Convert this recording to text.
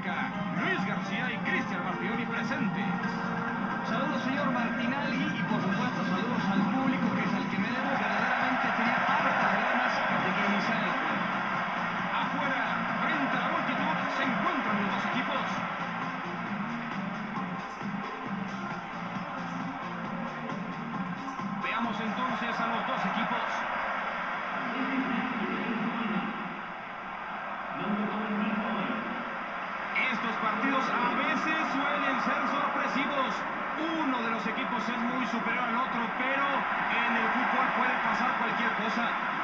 Blanca, Luis García y Cristian Martinoli presentes. Saludos, señor Martinelli, y por supuesto saludos al público, que es el que me debe. Verdaderamente tenía hartas ganas de que iniciara el juego. Afuera, frente a la multitud, se encuentran los dos equipos. Veamos entonces a los dos equipos. Estos partidos a veces suelen ser sorpresivos. Uno de los equipos es muy superior al otro, pero en el fútbol puede pasar cualquier cosa.